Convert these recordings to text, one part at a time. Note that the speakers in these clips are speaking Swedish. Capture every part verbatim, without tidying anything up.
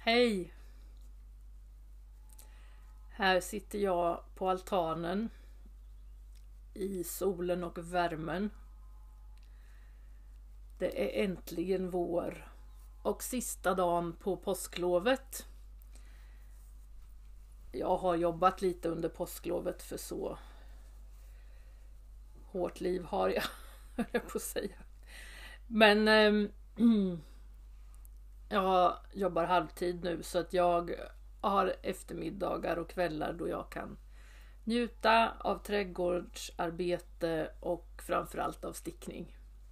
Hej! Här sitter jag på altanen i solen och värmen. Det är äntligen vår och sista dagen på påsklovet. Jag har jobbat lite under påsklovet, för så hårt liv har jag, höll jag på att säga. Men eh, jag jobbar halvtid nu, så att jag har eftermiddagar och kvällar då jag kan njuta av trädgårdsarbete och framförallt av stickning.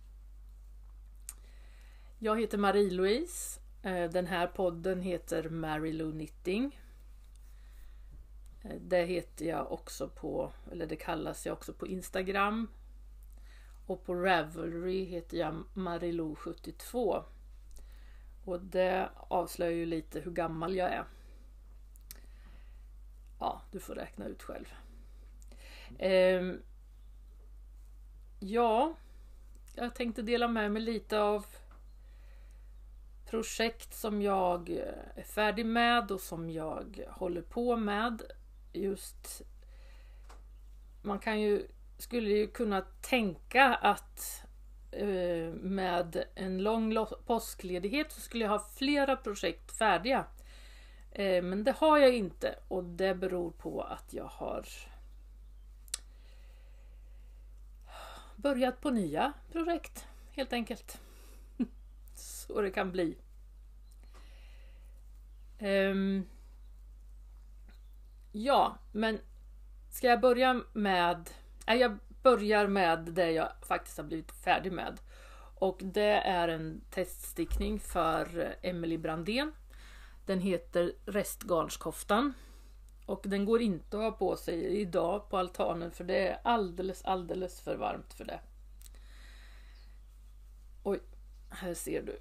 Jag heter Marie-Louise. Den här podden heter Mary Lou Knitting. Det heter jag också på, eller det kallas jag också på Instagram. Och på Ravelry heter jag Marilou sjuttiotvå. Och det avslöjar ju lite hur gammal jag är. Ja, du får räkna ut själv. Ehm, ja, jag tänkte dela med mig lite av projekt som jag är färdig med och som jag håller på med. Just, man kan ju, skulle ju kunna tänka att eh, med en lång påskledighet så skulle jag ha flera projekt färdiga. Eh, men det har jag inte, och det beror på att jag har börjat på nya projekt, helt enkelt. Så det kan bli. Um, ja, men ska jag börja med... Nej, jag börjar med det jag faktiskt har blivit färdig med. Och det är en teststickning för Emily Brandén. Den heter Restgarnskoftan. Och den går inte att ha på sig idag på altanen, för det är alldeles, alldeles för varmt för det. Oj, här ser du.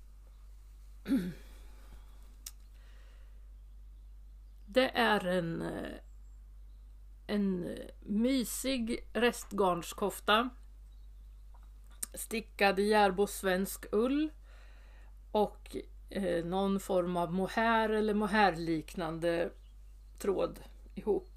Det är en, en mysig restgarnskofta stickad i Järbo svensk ull och eh, någon form av mohair eller mohairliknande tråd ihop.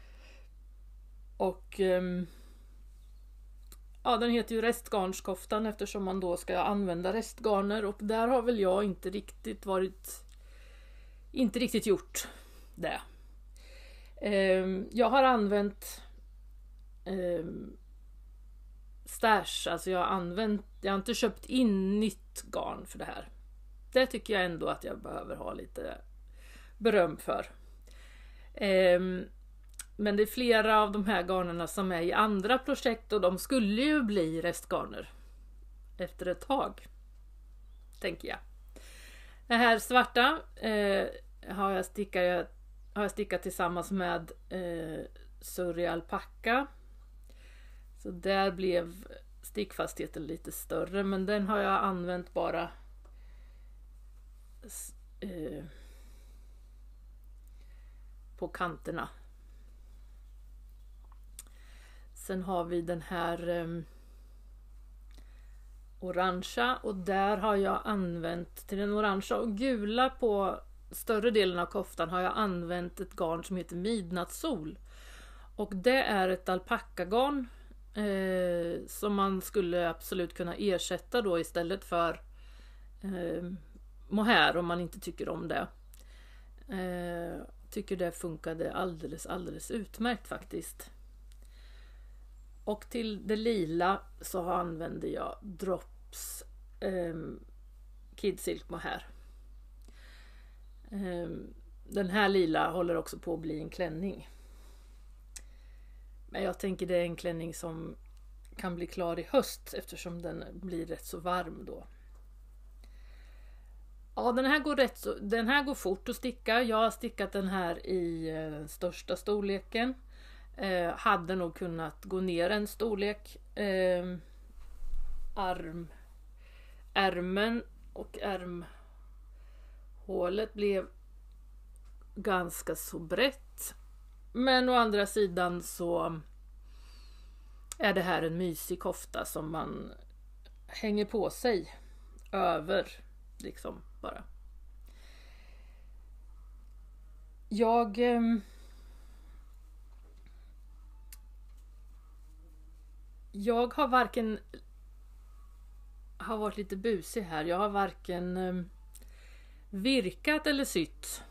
Och eh, ja, den heter ju restgarnskoftan eftersom man då ska använda restgarner, och där har väl jag inte riktigt varit inte riktigt gjort det. Eh, jag har använt eh, stash, alltså jag har använt, jag har inte köpt in nytt garn för det här. Det tycker jag ändå att jag behöver ha lite beröm för. Eh, men det är flera av de här garnerna som är i andra projekt, och de skulle ju bli restgarner efter ett tag, tänker jag. Det här svarta eh, har jag stickat, har jag stickat tillsammans med eh, Surrey alpacka. Så där blev stickfastheten lite större, men den har jag använt bara eh, på kanterna. Sen har vi den här eh, orangea, och där har jag använt, till den orangea och gula på större delen av koftan har jag använt ett garn som heter Midnattssol. Och det är ett alpackagarn eh, som man skulle absolut kunna ersätta då istället för eh, mohair om man inte tycker om det. Eh, tycker det funkade alldeles, alldeles utmärkt faktiskt. Och till det lila så använder jag Drops eh, Kid Silk mohair. Eh, den här lila håller också på att bli en klänning. Men jag tänker det är en klänning som kan bli klar i höst eftersom den blir rätt så varm då. Ja, den här går rätt så, den här går fort att sticka. Jag har stickat den här i eh, största storleken. Eh, hade nog kunnat gå ner en storlek. Eh, arm, ärmen och ärmhålet blev ganska så brett. Men å andra sidan så är det här en mysig kofta som man hänger på sig över liksom bara. jag eh, jag har varken har varit lite busig här. Jag har varken eh, virkat eller sytt.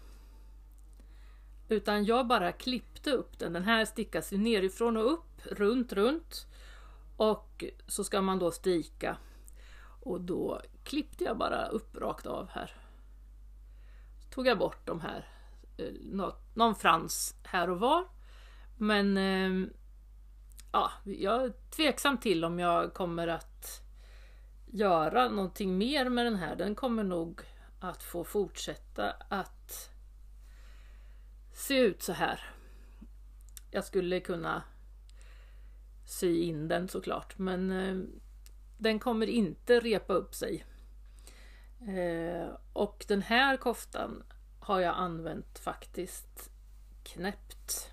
Utan jag bara klippte upp den. Den här stickas ju nerifrån och upp, runt, runt. Och så ska man då stika. Och då klippte jag bara upp rakt av här. Så tog jag bort de här. Eh, något, någon frans här och var. Men eh, ja, jag är tveksam till om jag kommer att göra någonting mer med den här. Den kommer nog att få fortsätta att se ut så här. Jag skulle kunna sy in den såklart, men eh, den kommer inte repa upp sig. Eh, och den här koftan har jag använt faktiskt knäppt.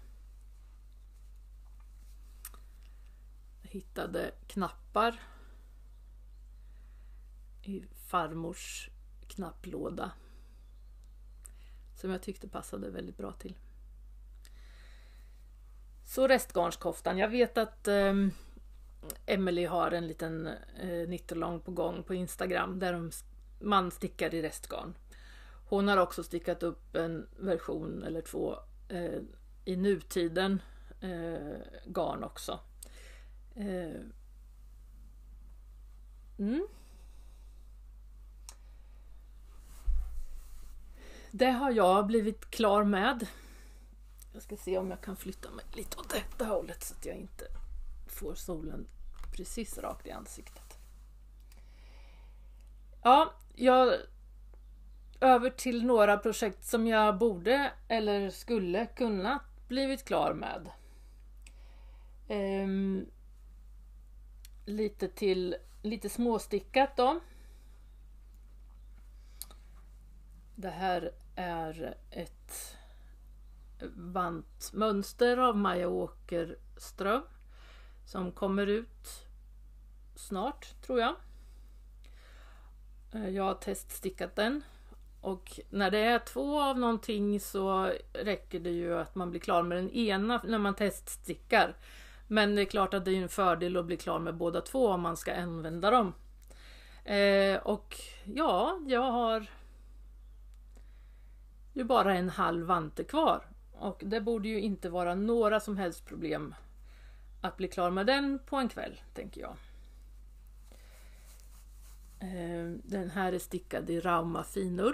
Jag hittade knappar i farmors knapplåda som jag tyckte passade väldigt bra till. Så restgarnskoftan. Jag vet att eh, Emily har en liten eh, knit-along på gång på Instagram där de, man stickar i restgarn. Hon har också stickat upp en version eller två eh, i nutiden eh, garn också. Eh, mm. Det har jag blivit klar med. Jag ska se om jag kan flytta mig lite åt detta hållet så att jag inte får solen precis rakt i ansiktet. Ja, jag över till några projekt som jag borde eller skulle kunna blivit klar med. Ehm, lite till lite småstickat då. Det här är ett vantmönster av Maja Åkerström som kommer ut snart, tror jag. Jag har teststickat den och när det är två av någonting så räcker det ju att man blir klar med den ena när man teststickar. Men det är klart att det är en fördel att bli klar med båda två om man ska använda dem. Eh, och ja, jag har ju bara en halv vante kvar. Och det borde ju inte vara några som helst problem att bli klar med den på en kväll, tänker jag. Den här är stickad i Rauma finull.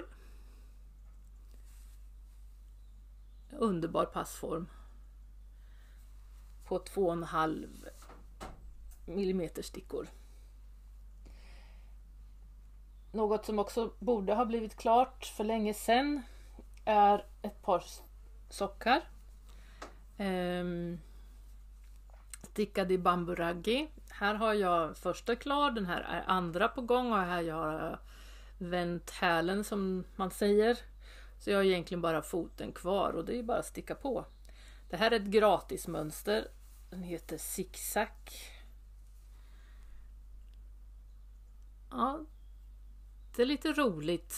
Underbar passform. På två komma fem millimeter stickor. Något som också borde ha blivit klart för länge sedan är ett par sockar. Ehm, stickad i bamburaggi. Här har jag första klar, den här är andra på gång och här har jag vänt hälen som man säger. Så jag har egentligen bara foten kvar och det är bara att sticka på. Det här är ett gratismönster. Den heter Zigzag. Ja, det är lite roligt.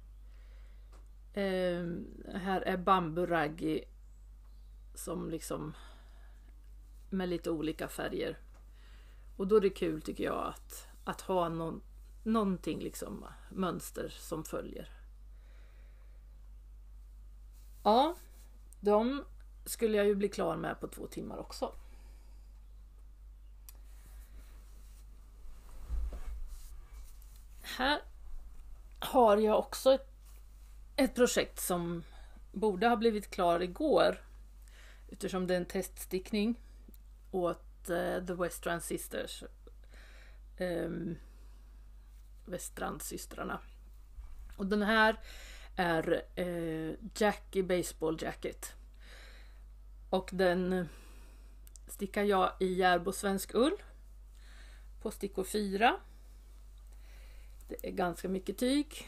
Eh, här är bamburaggi som liksom med lite olika färger. Och då är det kul tycker jag att, att ha någon, någonting liksom mönster som följer. Ja, de skulle jag ju bli klar med på två timmar också. Här har jag också ett, ett projekt som borde ha blivit klar igår. Eftersom det är en teststickning åt uh, The Weststrand Sisters. Um, Weststrandsystrarna. Och den här är uh, Jackie Baseball Jacket. Och den stickar jag i Järbo svensk ull på stickor fyra. Det är ganska mycket tyg.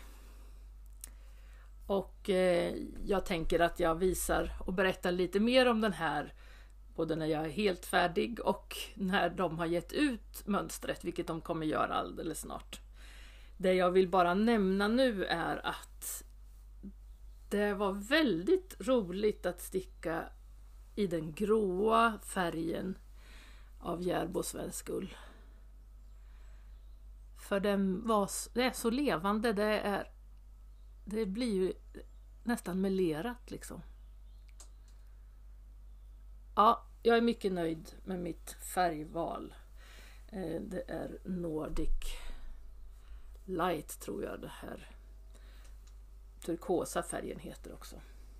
Och eh, jag tänker att jag visar och berättar lite mer om den här både när jag är helt färdig och när de har gett ut mönstret, vilket de kommer göra alldeles snart. Det jag vill bara nämna nu är att det var väldigt roligt att sticka i den gråa färgen av Järbo svensk ull. För den var, det är så levande, det är det blir ju nästan melerat liksom. Ja, jag är mycket nöjd med mitt färgval. Det är Nordic Light tror jag det här. Turkosa färgen heter också.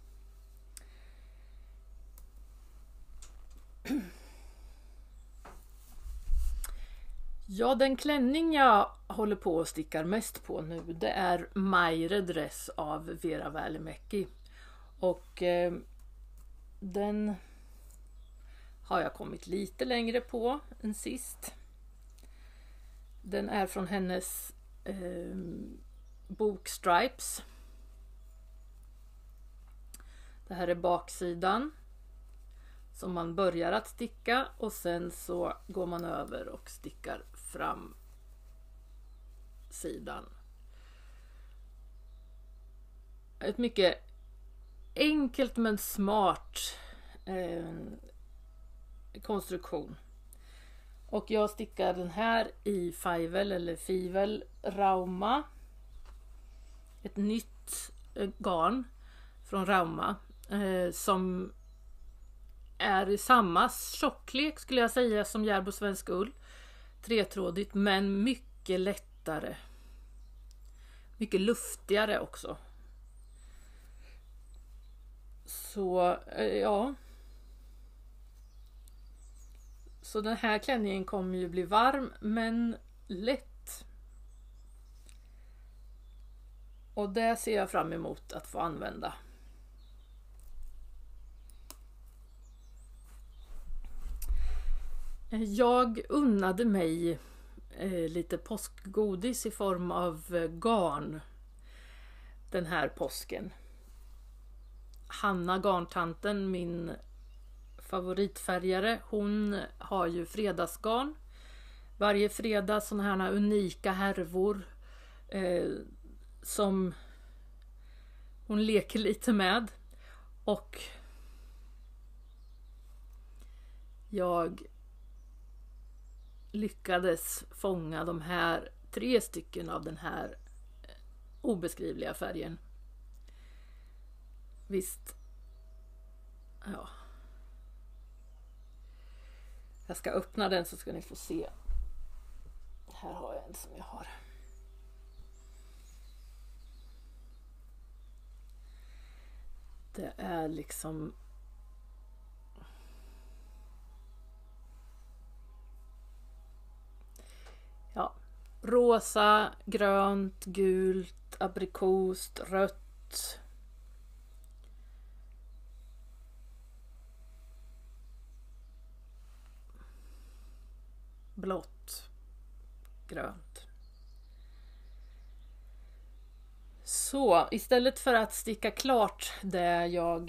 Ja, den klänning jag håller på och stickar mest på nu, det är Maire Dress av Veera Välimäki. Och eh, den har jag kommit lite längre på än sist. Den är från hennes eh, bok Stripes. Det här är baksidan som man börjar att sticka och sen så går man över och stickar fram sidan. Ett mycket enkelt men smart eh, konstruktion. Och jag stickar den här i Fivel eller Fivel Rauma. Ett nytt eh, garn från Rauma eh, som är i samma tjocklek skulle jag säga som Järbo svensk ull. Tretrådigt men mycket lättare. Mycket luftigare också. Så ja. Så den här klänningen kommer ju bli varm men lätt. Och det ser jag fram emot att få använda. Jag unnade mig eh, lite påskgodis i form av eh, garn den här påsken. Hanna garntanten, min favoritfärgare, hon har ju fredagsgarn. Varje fredag sådana här unika härvor eh, som hon leker lite med. Och jag lyckades fånga de här tre stycken av den här obeskrivliga färgen. Visst. Ja. Jag ska öppna den så ska ni få se. Här har jag en som jag har. Det är liksom ja, rosa, grönt, gult, aprikost, rött. Blått, grönt. Så istället för att sticka klart det jag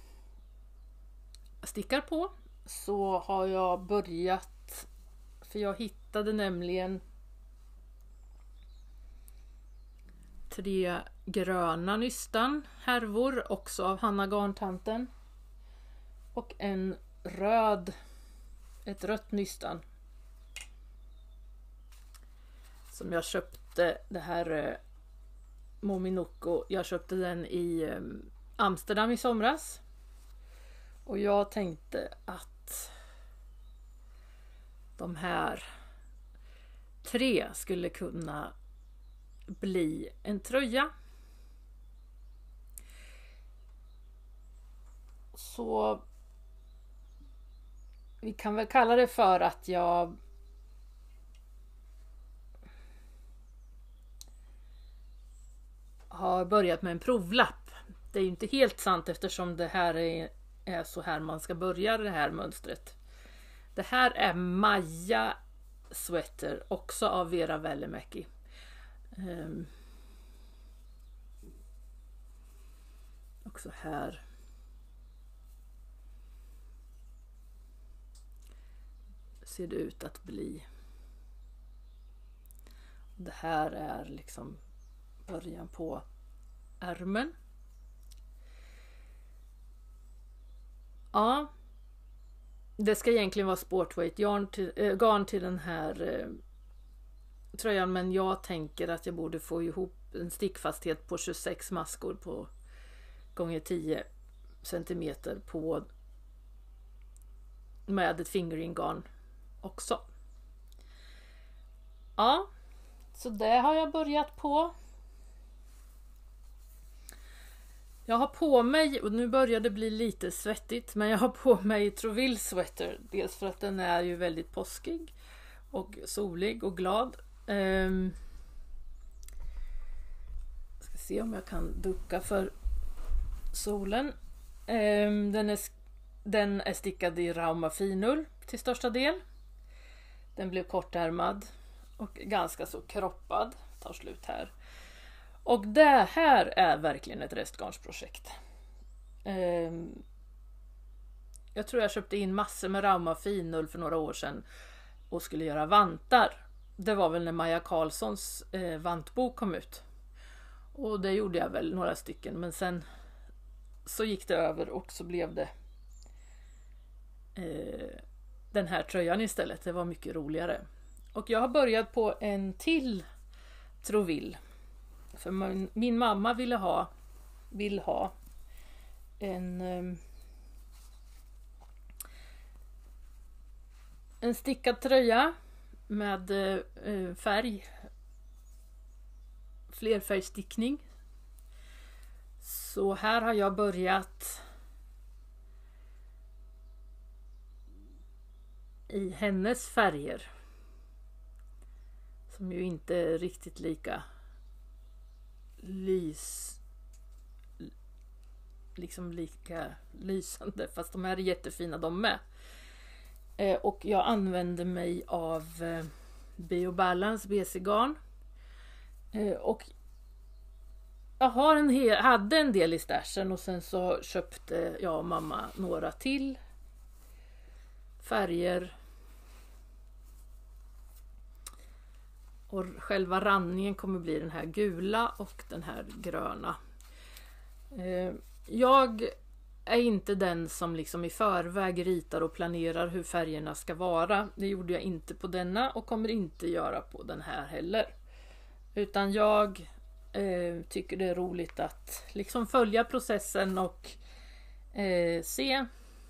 stickar på så har jag börjat, för jag hittade nämligen tre gröna nystan härvor också av Hanna garntanten och en röd, ett rött nystan som jag köpte, det här Mominoko, jag köpte den i Amsterdam i somras och jag tänkte att de här tre skulle kunna bli en tröja. Så vi kan väl kalla det för att jag har börjat med en provlapp. Det är ju inte helt sant eftersom det här är, är så här man ska börja det här mönstret. Det här är Maja Sweater, också av Veera Välimäki. Um, också här. Ser det ut att bli. Det här är liksom början på ärmen. Ja, det ska egentligen vara sportweight garn till, äh, garn till den här äh, tröjan, men jag tänker att jag borde få ihop en stickfasthet på tjugosex maskor på gånger tio centimeter på med ett fingering garn också. Ja, så det har jag börjat på. Jag har på mig, och nu börjar det bli lite svettigt, men jag har på mig Troville sweater. Dels för att den är ju väldigt påskig och solig och glad. Um, ska se om jag kan ducka för solen. Um, den, är, den är stickad i Rauma finull till största del. Den blev kortärmad och ganska så kroppad. Tar slut här. Och det här är verkligen ett restgarnsprojekt. Um, jag tror jag köpte in massor med Rauma finull för några år sedan och skulle göra vantar. Det var väl när Maja Karlssons eh, vantbok kom ut. Och det gjorde jag väl några stycken. Men sen så gick det över och så blev det eh, den här tröjan istället. Det var mycket roligare. Och jag har börjat på en till Troville. För min, min mamma ville ha, vill ha en, eh, en stickad tröja med eh, färg, flerfärgstickning. Så här har jag börjat i hennes färger, som ju inte är riktigt lika lys liksom lika lysande, fast de här är jättefina de med. Eh, och jag använder mig av eh, Biobalance B C-garn. Eh, och jag har en hel, hade en del i stashen och sen så köpte jag och mamma några till färger. Och själva randningen kommer bli den här gula och den här gröna. Eh, jag är inte den som liksom i förväg ritar och planerar hur färgerna ska vara. Det gjorde jag inte på denna och kommer inte göra på den här heller. Utan jag eh, tycker det är roligt att liksom följa processen och eh, se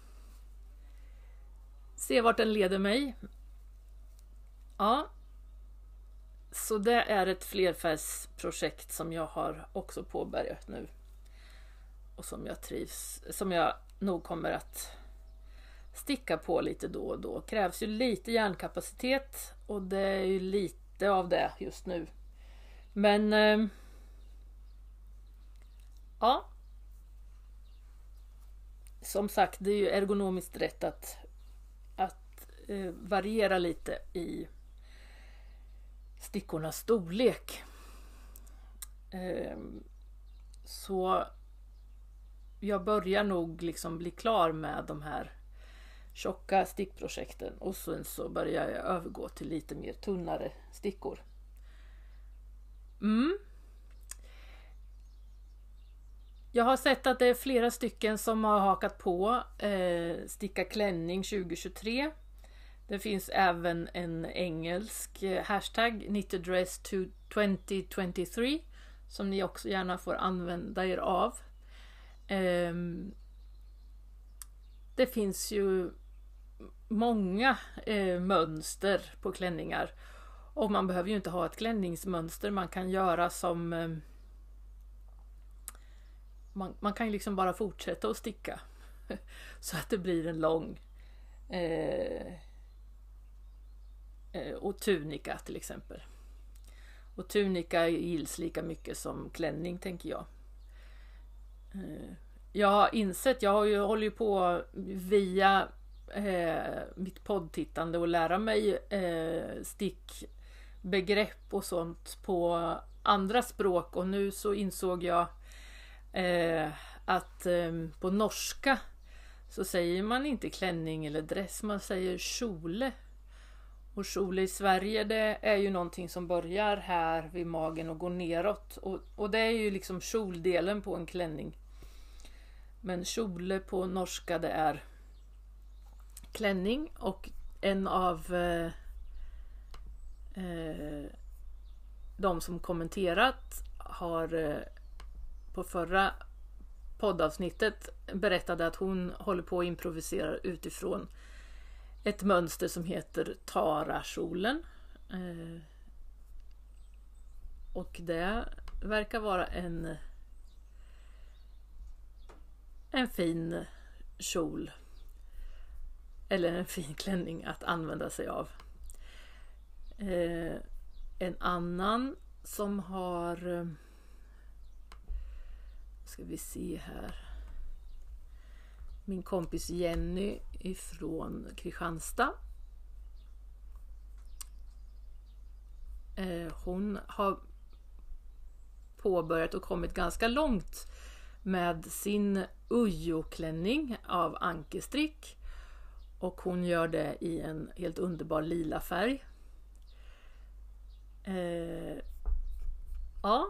se vart den leder mig. Ja. Så det är ett flerfärgsprojekt som jag har också påbörjat nu. Och som jag trivs, som jag nog kommer att sticka på lite då och då. Krävs ju lite hjärnkapacitet och det är ju lite av det just nu. Men eh, ja. Som sagt, det är ju ergonomiskt rätt att, att eh, variera lite i stickornas storlek. Eh, så jag börjar nog liksom bli klar med de här tjocka stickprojekten och sen så börjar jag övergå till lite mer tunnare stickor. Mm. Jag har sett att det är flera stycken som har hakat på eh, sticka klänning tjugo tjugotre. Det finns även en engelsk eh, hashtag knitted dress tjugo tjugotre som ni också gärna får använda er av. Eh, det finns ju många eh, mönster på klänningar och man behöver ju inte ha ett klänningsmönster. Man kan göra som eh, man, man kan ju liksom bara fortsätta att sticka så att det blir en lång eh, eh, och tunika till exempel. Och tunika gills lika mycket som klänning, tänker jag. Eh, jag har insett, jag har ju, håller ju på via eh, mitt poddtittande och lära mig eh, stickbegrepp och sånt på andra språk, och nu så insåg jag eh, att eh, på norska så säger man inte klänning eller dress, man säger kjole. Och kjole i Sverige, det är ju någonting som börjar här vid magen och går neråt. Och, och det är ju liksom kjoldelen på en klänning. Men kjole på norska, det är klänning, och en av eh, eh, de som kommenterat har eh, på förra poddavsnittet berättade att hon håller på att improvisera utifrån ett mönster som heter Tara-kjolen. Eh, och det verkar vara en en fin kjol eller en fin klänning att använda sig av. Eh, en annan som har eh, ska vi se här, min kompis Jenny ifrån Kristianstad. Eh, hon har påbörjat och kommit ganska långt med sin ujo-klänning av ankestrick, och hon gör det i en helt underbar lila färg. Eh, ja.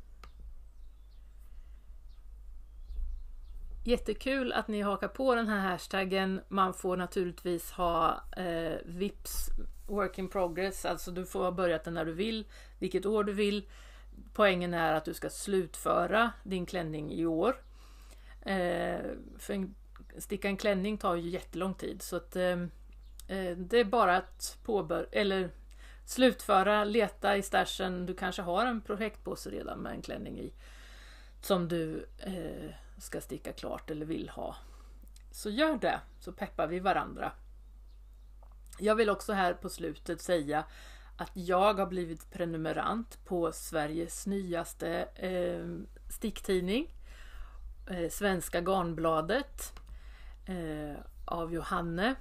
Jättekul att ni hakar på den här hashtaggen. Man får naturligtvis ha eh, Vips work in progress, alltså du får ha börjat den när du vill, vilket år du vill. Poängen är att du ska slutföra din klänning i år. Eh, för en, sticka en klänning tar ju jättelång tid, så att eh, det är bara att påbörja eller slutföra, leta i stashen. Du kanske har en projektpåse redan med en klänning i som du eh, ska sticka klart eller vill ha. Så gör det, så peppar vi varandra. Jag vill också här på slutet säga att jag har blivit prenumerant på Sveriges nyaste eh, sticktidning, eh, Svenska Garnbladet eh, av Johanne.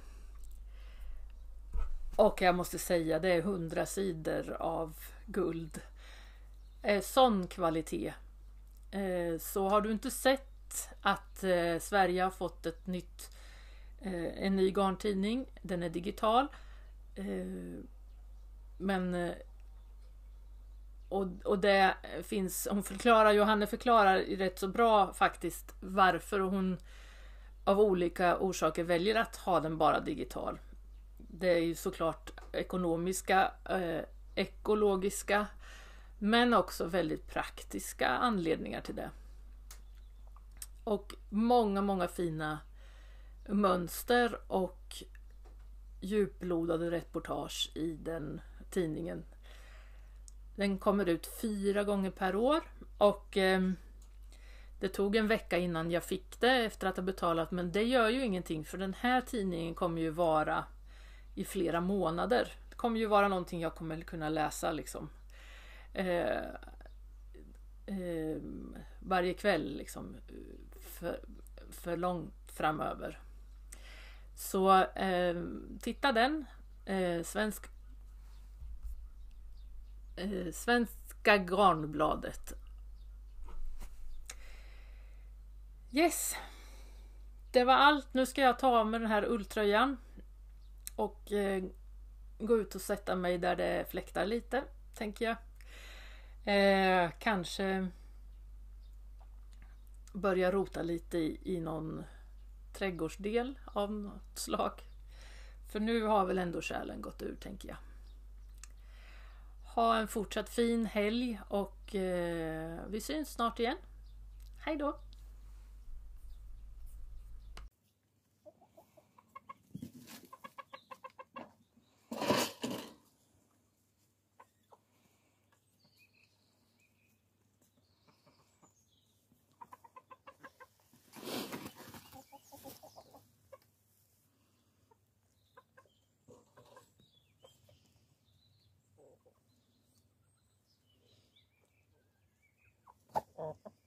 Och jag måste säga, det är hundra sidor av guld. Eh, sån kvalitet. Eh, så har du inte sett att eh, Sverige har fått ett nytt, eh, en ny garntidning. Den är digital. Eh, men och, och det finns, hon förklarar, Johanne förklarar rätt så bra faktiskt varför hon av olika orsaker väljer att ha den bara digital. Det är ju såklart ekonomiska, eh, ekologiska, men också väldigt praktiska anledningar till det. Och många, många fina mönster och djuplodade reportage i den tidningen. Den kommer ut fyra gånger per år, och eh, det tog en vecka innan jag fick det efter att ha betalat, men det gör ju ingenting, för den här tidningen kommer ju vara i flera månader. Det kommer ju vara någonting jag kommer kunna läsa liksom eh, eh, varje kväll liksom för, för långt framöver. Så eh, titta den eh, svensk eh, Svenska Garnbladet. Yes. Det var allt. Nu ska jag ta av mig den här ulltröjan och eh, gå ut och sätta mig där det fläktar lite, tänker jag. Eh, kanske börja rota lite i, i någon trädgårdsdel av något slag. För nu har väl ändå kärlen gått ur, tänker jag. Ha en fortsatt fin helg, och eh, vi syns snart igen. Hej då! Uh-huh.